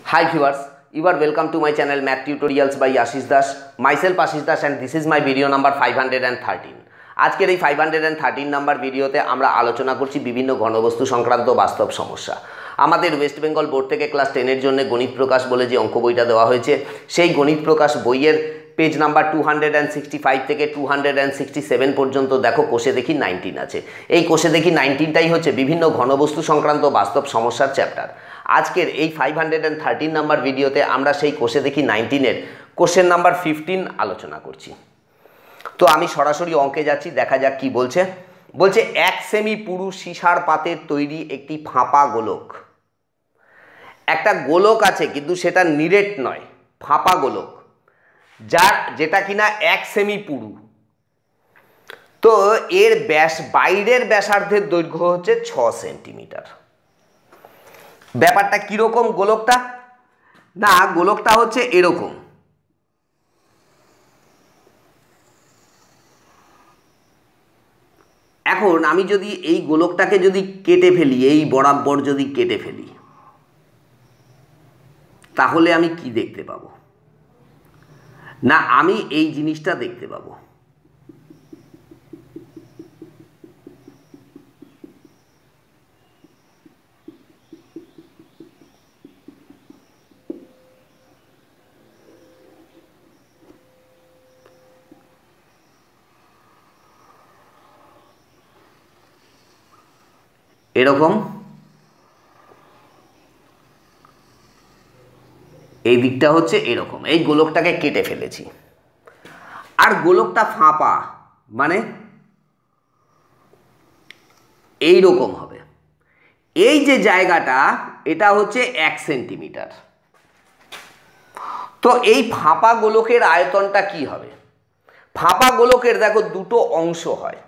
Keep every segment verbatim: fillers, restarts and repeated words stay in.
Hi viewers, you are welcome to my channel Math Tutorials by Ashish Das. Myself Ashish Das and this is my video number five hundred thirteen. আজকের এই five hundred thirteen number ভিডিওতে আমরা আলোচনা করছি বিভিন্ন ঘনবস্তু সংক্রান্ত বাস্তব সমস্যা। আমাদের ওয়েস্ট বেঙ্গল বোর্ড থেকে ক্লাস টেন এর জন্য গণিত প্রকাশ বলে যে অঙ্ক বইটা দেওয়া হয়েছে সেই গণিত প্রকাশ বইয়ের page number two sixty five থেকে টু সিক্সটি সেভেন পর্যন্ত দেখো কোষে দেখি নাইনটিন আছে। এই কোষে দেখি নাইনটিনটাই হচ্ছে বিভিন্ন ঘনবস্তু সংক্রান্ত বাস্তব সমস্যার চ্যাপ্টার। আজকের এই ফাইভ হান্ড্রেড থার্টিন নাম্বার ভিডিওতে আমরা সেই কোষে দেখি নাইনটিনের কোশ্চেন নাম্বার ফিফটিন আলোচনা করছি। তো আমি সরাসরি অঙ্কে যাচ্ছি, দেখা যাক কি বলছে। বলছে এক সেমি পুরু সীসার পাতের তৈরি একটি ফাঁপা গোলক। একটা গোলক আছে কিন্তু সেটা নিরেট নয়, ফাঁপা গোলক, যার যেটা কিনা এক সেমি পুরু। তো এর ব্যাস বাইরের ব্যাসার্ধের দৈর্ঘ্য হচ্ছে ছ সেন্টিমিটার। ব্যাপারটা কিরকম গোলকটা? না, গোলকটা হচ্ছে এরকম। এখন আমি যদি এই গোলকটাকে যদি কেটে ফেলি, এই বরাবর যদি কেটে ফেলি, তাহলে আমি কি দেখতে পাবো? না, আমি এই জিনিসটা দেখতে পাবো। এরকম এই দিকটা হচ্ছে এরকম, এই গোলকটাকে কেটে ফেলেছি। আর গোলকটা ফাঁপা মানে এই রকম হবে। এই যে জায়গাটা এটা হচ্ছে এক সেন্টিমিটার। তো এই ফাঁপা গোলকের আয়তনটা কি হবে? ফাঁপা গোলকের দেখো দুটো অংশ হয়।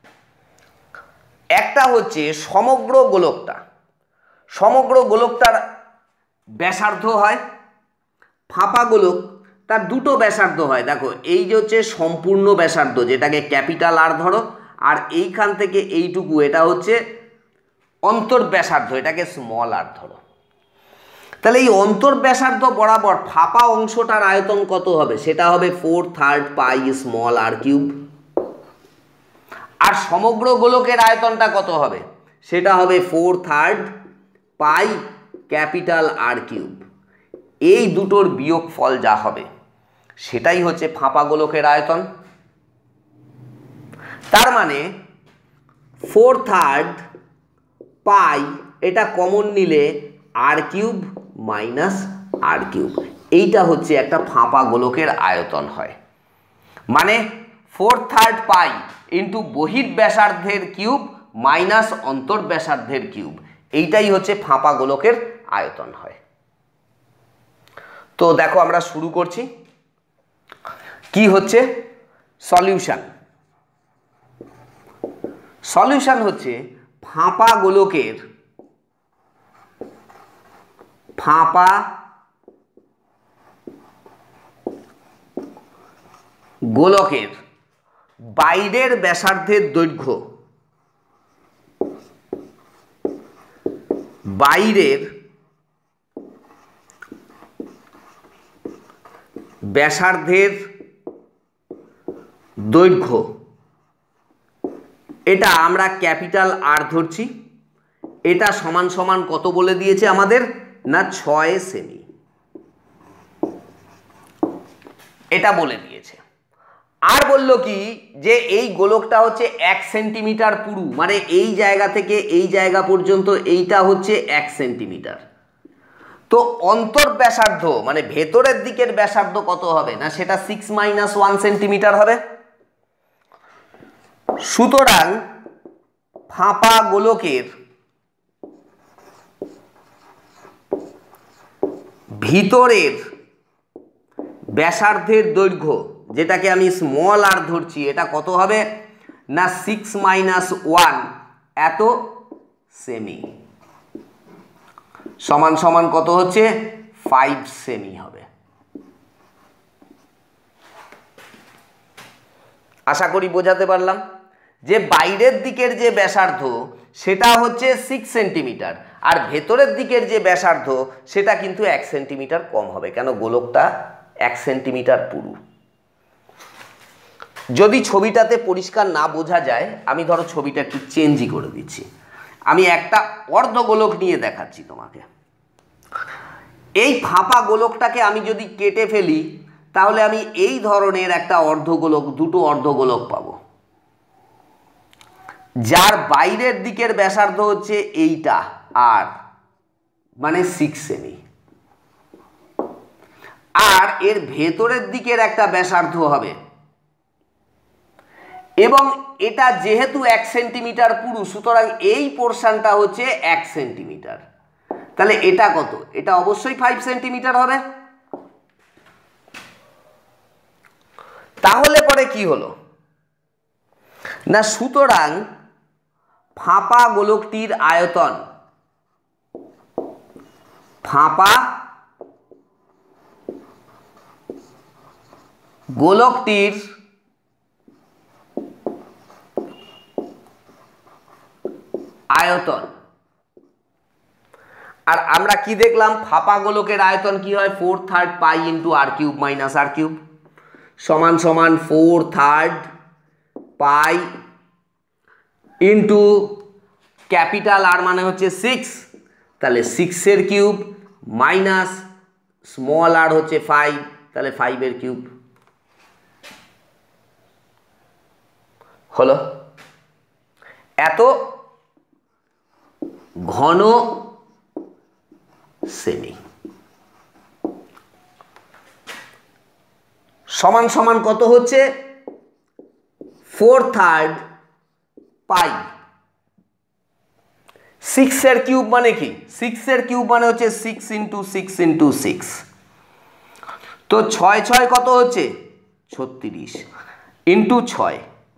একটা হচ্ছে সমগ্র গোলকটা, সমগ্র গোলকটার ব্যাসার্ধ হয়। ফাঁপা গোলক তার দুটো ব্যাসার্ধ হয়। দেখো এই যে হচ্ছে সম্পূর্ণ ব্যাসার্ধ, যেটাকে ক্যাপিটাল আর ধরো, আর এইখান থেকে এইটুকু এটা হচ্ছে অন্তর ব্যাসার্ধ, এটাকে স্মল আর ধরো। তাহলে এই অন্তর ব্যাসার্ধ বরাবর ফাঁপা অংশটার আয়তন কত হবে? সেটা হবে four third pi small R cube. আর সমগ্র গোলকের আয়তনটা কত হবে? সেটা হবে four third pi capital R cube. এই দুটোর বিয়োগ ফল যা হবে সেটাই হচ্ছে ফাঁপা গোলকের আয়তন। তার মানে ফোর থার্ড পাই এটা কমন নিলে R cube minus R cube, এইটা হচ্ছে একটা ফাঁপা গোলকের আয়তন হয়। মানে ফোর থার্ড পাই ইন্টু বহির ব্যাসার্ধের কিউব মাইনাস অন্তর ব্যাসার্ধের কিউব, এইটাই হচ্ছে ফাঁপা গোলকের আয়তন হয়। তো দেখো আমরা শুরু করছি। কি হচ্ছে সলিউশন? সলিউশন হচ্ছে ফাঁপা গোলকের ফাঁপা গোলকের বাইরের ব্যাসার্ধের দৈর্ঘ্য, বাইরের ব্যাসার্ধের দৈর্ঘ্য, এটা আমরা ক্যাপিটাল আর ধরছি। এটা সমান সমান কত বলে দিয়েছে আমাদের? না ছয় সেমি, এটা বলে দিয়েছে। আর বলল কি যে এই গোলকটা হচ্ছে এক সেন্টিমিটার পুরু, মানে এই জায়গা থেকে এই জায়গা পর্যন্ত এইটা হচ্ছে এক সেন্টিমিটার। তো অন্তর ব্যাসার্ধ মানে ভেতরের দিকের ব্যাসার্ধ কত হবে? না সেটা সিক্স মাইনাস ওয়ান সেন্টিমিটার হবে। সুতরাং ফাঁপা গোলকের ভিতরের ব্যাসার্ধের দৈর্ঘ্য, যেটাকে আমি স্মল আর ধরছি, এটা কত হবে? না সিক্স মাইনাস ওয়ান এত সেমি সমান সমান কত হচ্ছে? ফাইভ সেমি হবে। আশা করি বোঝাতে পারলাম যে বাইরের দিকের যে ব্যাসার্ধ সেটা হচ্ছে সিক্স সেন্টিমিটার আর ভেতরের দিকের যে ব্যাসার্ধ সেটা কিন্তু এক সেন্টিমিটার কম হবে, কেন গোলকটা এক সেন্টিমিটার পুরু। যদি ছবিটাতে পরিষ্কার না বোঝা যায়, আমি ধরো ছবিটা একটু চেঞ্জই করে দিচ্ছি। আমি একটা অর্ধগোলক নিয়ে দেখাচ্ছি তোমাকে। এই ফাঁপা গোলকটাকে আমি যদি কেটে ফেলি, তাহলে আমি এই ধরনের একটা অর্ধগোলক, দুটো অর্ধগোলক পাবো, যার বাইরের দিকের ব্যাসার্ধ হচ্ছে এইটা আর মানে সিক্স সেমি, আর এর ভেতরের দিকের একটা ব্যাসার্ধ হবে, এবং এটা যেহেতু এক সেন্টিমিটার পুরু, সুতরাং এই পোর্শনটা হচ্ছে এক সেন্টিমিটার। তাহলে এটা কত? এটা অবশ্যই ফাইভ সেন্টিমিটার হবে। তাহলে পরে কি হলো না, সুতরাং ফাঁপা গোলকটির আয়তন, ফাঁপা গোলকটির আয়তন, আর আমরা কি দেখলাম, ফাঁপা গোলকের আয়তন কি হয়, four third pi into R cube minus R cube সমান সমান four third pi into capital R মানে হচ্ছে সিক্স, তাহলে সিক্সের কিউব মাইনাস স্মল আর হচ্ছে ফাইভ, তাহলে ফাইভের কিউব হলো। এত ঘন সেমি সমান সমান কত হচ্ছে, ফোর থার্ড পাই। সিক্সের কিউব মানে কি, সিক্সের কিউব মানে হচ্ছে six into six into six, তো ছয় ছয় কত হচ্ছে ছত্রিশ, ইন্টু ছয়,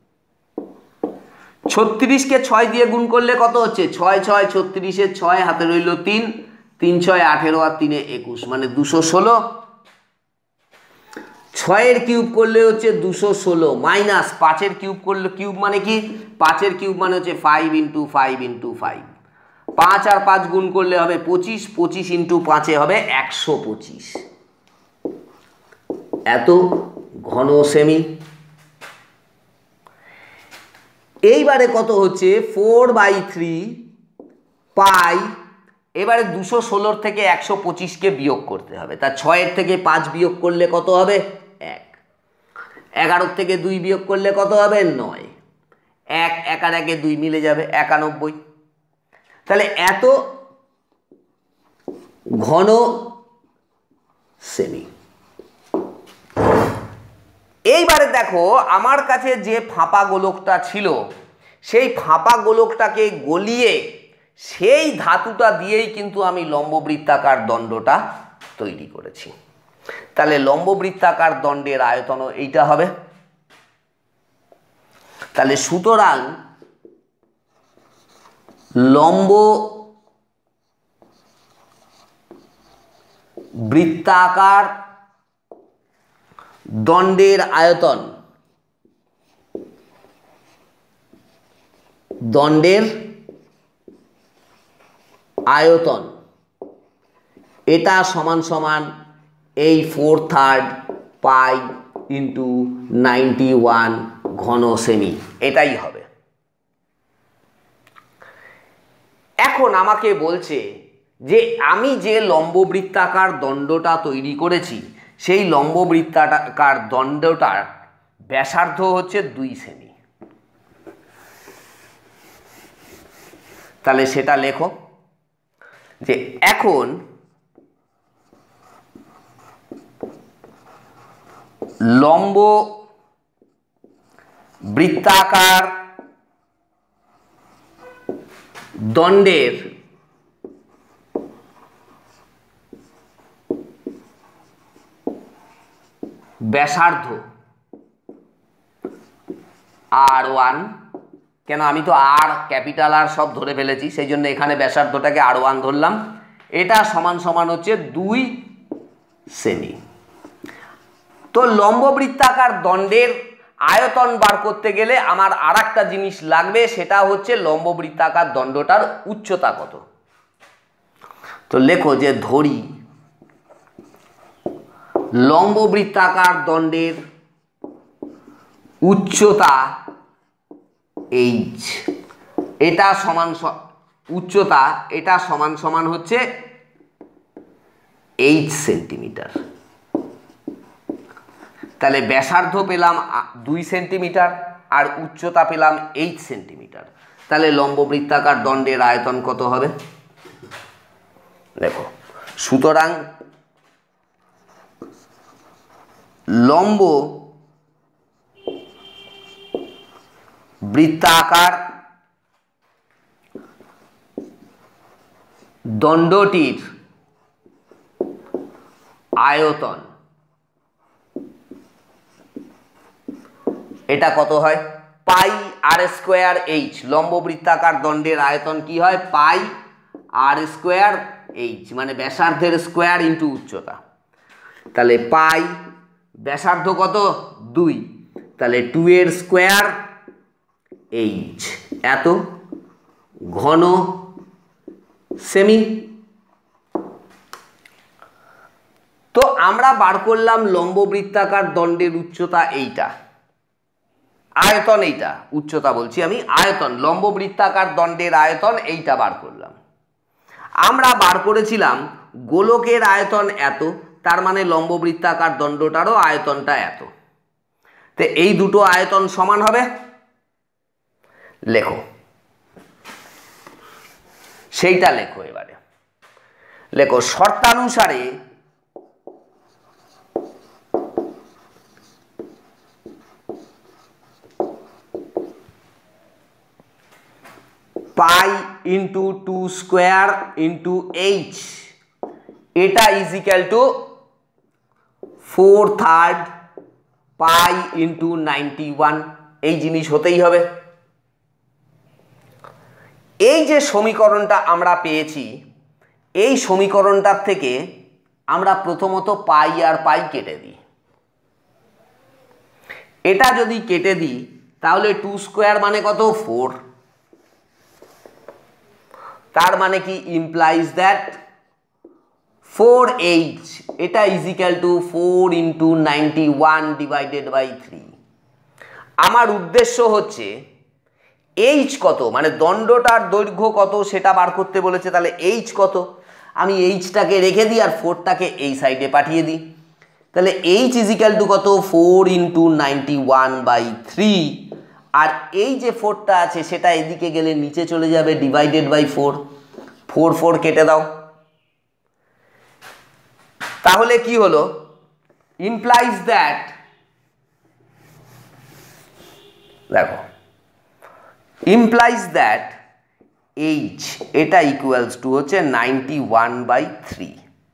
ছত্রিশকে ছয় দিয়ে গুণ করলে কত হচ্ছে, ছয় ছয় ছত্রিশের ছয়, হাতে রইল তিন, তিন ছয় আঠেরো আর তিনে একুশ, মানে দুশো ষোলো। ছয়ের কিউব করলে হচ্ছে দুশো ষোলো, মাইনাস পাঁচের কিউব করলে, কিউব মানে কি, পাঁচের কিউব মানে হচ্ছে five into five into five, পাঁচ আর পাঁচ গুণ করলে হবে পঁচিশ, পঁচিশ ইন্টু পাঁচে হবে একশো পঁচিশ। এত ঘন সেমি। এইবারে কত হচ্ছে, ফোর বাই থ্রি পাই, এবারে দুশো ষোলোর থেকে একশো পঁচিশকে বিয়োগ করতে হবে, তা ছয়ের থেকে পাঁচ বিয়োগ করলে কত হবে, এক, এগারোর থেকে দুই বিয়োগ করলে কত হবে, নয়, এক এক আর একে দুই মিলে যাবে একানব্বই। তাহলে এত ঘন সেমি। এইবারে দেখো, আমার কাছে যে ফাঁপা গোলকটা ছিল, সেই ফাঁপা গোলকটাকে গলিয়ে সেই ধাতুটা দিয়েই কিন্তু আমি লম্ববৃত্তাকার দণ্ডটা তৈরি করেছি। তাহলে লম্ববৃত্তাকার দণ্ডের আয়তনও এইটা হবে। তাহলে সুতরাং লম্ব বৃত্তাকার দণ্ডের আয়তন, দণ্ডের আয়তন এটা সমান সমান এই four third pi into ninety one ঘন সেমি, এটাই হবে। এখন আমাকে বলছে যে আমি যে লম্ববৃত্তাকার দণ্ডটা তৈরি করেছি, সেই লম্ববৃত্তাকার দণ্ডটার ব্যাসার্ধ হচ্ছে দুই সেমি। তাহলে সেটা লেখো যে এখন লম্ব বৃত্তাকার দণ্ডের ব্যাসার্ধ আর ওয়ান, কেন আমি তো আর ক্যাপিটাল আর সব ধরে ফেলেছি, সেই জন্য এখানে ব্যাসার্ধটাকে আর ওয়ান ধরলাম, এটা সমান সমান হচ্ছে দুই সেমি। তো লম্ববৃত্তাকার দণ্ডের আয়তন বার করতে গেলে আমার আর একটা জিনিস লাগবে, সেটা হচ্ছে লম্ববৃত্তাকার দণ্ডটার উচ্চতা কত। তো লেখো যে ধরি লম্ব বৃত্তাকার দণ্ডের উচ্চতা এইচ, এটা সমান উচ্চতা এটা সমান সমান হচ্ছে এইচ সেন্টিমিটার। তাহলে ব্যাসার্ধ পেলাম দুই সেন্টিমিটার আর উচ্চতা পেলাম এইচ সেন্টিমিটার। তাহলে লম্ব বৃত্তাকার দণ্ডের আয়তন কত হবে দেখো। সুতরাং লম্ব বৃত্তাকার দণ্ডটির আয়তন এটা কত হয় পাই আর স্কোয়ার এইচ। লম্ব বৃত্তাকার দণ্ডের আয়তন কি হয় পাই আর স্কোয়ার এইচ, মানে ব্যাসার্ধের স্কোয়ার ইন্টু উচ্চতা। তাহলে পাই ব্যাসার্ধ কত দুই, তাহলে টু এর স্কোয়ার এইচ এত ঘন সেমি। তো আমরা বার করলাম লম্ব বৃত্তাকার দণ্ডের উচ্চতা এইটা, আয়তন এইটা, উচ্চতা বলছি আমি, আয়তন লম্ব বৃত্তাকার দণ্ডের আয়তন এইটা বার করলাম। আমরা বার করেছিলাম গোলকের আয়তন এত, তার মানে লম্ব বৃত্তাকার দণ্ডটারও আয়তনটা এত। তো এই দুটো আয়তন সমান হবে। লেখো সেইটা লেখো। এবারে লেখো শর্তানুসারে pi into two square into H এটা is equal to four third pi into ninety one. এই জিনিস হতেই হবে। এই যে সমীকরণটা আমরা পেয়েছি, এই সমীকরণটার থেকে আমরা প্রথমত পাই আর পাই কেটে দিই। এটা যদি কেটে দিই তাহলে টু স্কোয়ার মানে কত ফোর, তার মানে কি ইমপ্লাইজ দ্যাট ফোর এইচ এটা is equal to four into ninety one divided by three. আমার উদ্দেশ্য হচ্ছে এইচ কত, মানে দণ্ডটার দৈর্ঘ্য কত সেটা বার করতে বলেছে। তাহলে এইচ কত, আমি এইচটাকে রেখে দিই আর ফোরটাকে এই সাইডে পাঠিয়ে দিই। তাহলে এইচ ইজ ইকুয়াল টু কত four into ninety one by three, আর এই যে ফোরটা আছে সেটা এদিকে গেলে নিচে চলে যাবে divided by four. Four four কেটে দাও। তাহলে কি হলো ইমপ্লাইজ দ্যাট, দেখো ইমপ্লাইজ দ্যাট এইচ এটা ইকুয়ালস টু হচ্ছে নাইনটি ওয়ান বাই থ্রি।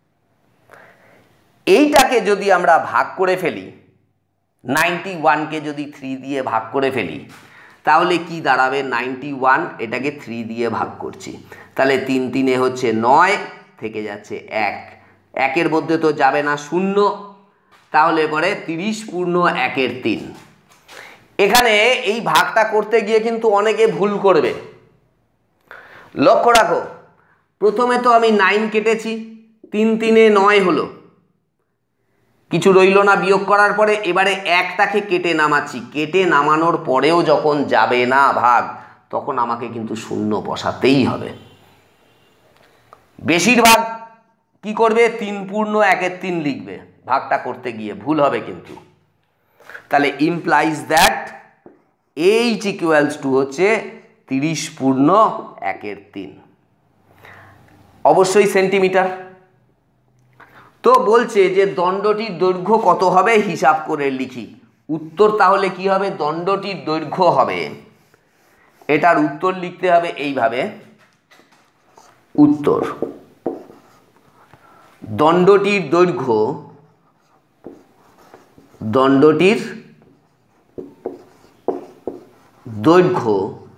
এইটাকে যদি আমরা ভাগ করে ফেলি, নাইনটি ওয়ানকে যদি থ্রি দিয়ে ভাগ করে ফেলি তাহলে কি দাঁড়াবে নাইনটি ওয়ান এটাকে থ্রি দিয়ে ভাগ করছি, তাহলে তিন তিনে হচ্ছে নয়, থেকে যাচ্ছে এক, একের মধ্যে তো যাবে না শূন্য, তাহলে পরে তিরিশ পূর্ণ একের তিন। এখানে এই ভাগটা করতে গিয়ে কিন্তু অনেকে ভুল করবে। লক্ষ্য রাখো, প্রথমে তো আমি নাইন কেটেছি, তিন তিনে নয় হলো, কিছু রইল না বিয়োগ করার পরে। এবারে একটাকে কেটে নামাচ্ছি, কেটে নামানোর পরেও যখন যাবে না ভাগ তখন আমাকে কিন্তু শূন্য বসাতেই হবে। বেশিরভাগ কি করবে তিন পূর্ণ একের তিন লিখবে, ভাগটা করতে গিয়ে ভুল হবে কিন্তু। তাহলে implies that H equals to হচ্ছে তিরিশ পূর্ণ একের তিন, অবশ্যই সেন্টিমিটার। তো বলছে যে দণ্ডটির দৈর্ঘ্য কত হবে হিসাব করে লিখি। উত্তর তাহলে কি হবে, দণ্ডটির দৈর্ঘ্য হবে, এটার উত্তর লিখতে হবে এইভাবে। উত্তর দণ্ডটির দৈর্ঘ্য, দণ্ডটির দৈর্ঘ্য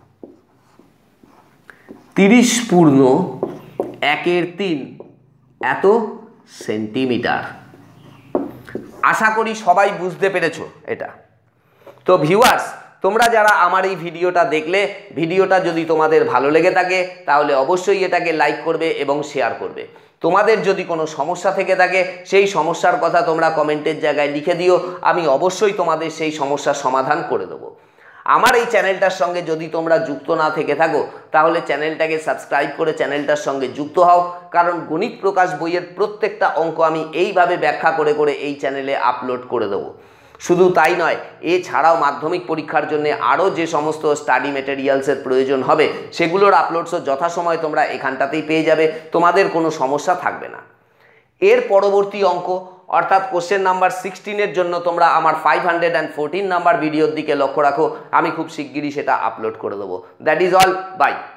তিরিশ পূর্ণ একের তিন এত সেন্টিমিটার। আশা করি সবাই বুঝতে পেরেছো এটা। তো ভিউয়ার্স, তোমরা যারা আমার এই ভিডিওটা দেখলে, ভিডিওটা যদি তোমাদের ভালো লেগে থাকে তাহলে অবশ্যই এটাকে লাইক করবে এবং শেয়ার করবে। তোমাদের যদি কোনো সমস্যা থেকে থাকে সেই সমস্যার কথা তোমরা কমেন্টের জায়গায় লিখে দিও, আমি অবশ্যই তোমাদের সেই সমস্যার সমাধান করে দেবো। আমার এই চ্যানেলটার সঙ্গে যদি তোমরা যুক্ত না থেকে থাকো তাহলে চ্যানেলটাকে সাবস্ক্রাইব করে চ্যানেলটার সঙ্গে যুক্ত হও, কারণ গণিত প্রকাশ বইয়ের প্রত্যেকটা অঙ্ক আমি এইভাবে ব্যাখ্যা করে করে এই চ্যানেলে আপলোড করে দেবো। শুধু তাই নয়, এছাড়াও মাধ্যমিক পরীক্ষার জন্য আরও যে সমস্ত স্টাডি মেটেরিয়ালসের প্রয়োজন হবে সেগুলোর আপলোডসও যথাসময় তোমরা এখানটাতেই পেয়ে যাবে, তোমাদের কোনো সমস্যা থাকবে না। এর পরবর্তী অঙ্ক অর্থাৎ কোশ্চেন নাম্বার সিক্সটিনের জন্য তোমরা আমার five hundred and fourteen number ভিডিওর দিকে লক্ষ্য রাখো, আমি খুব শিগগিরই সেটা আপলোড করে দেবো। That is all, by.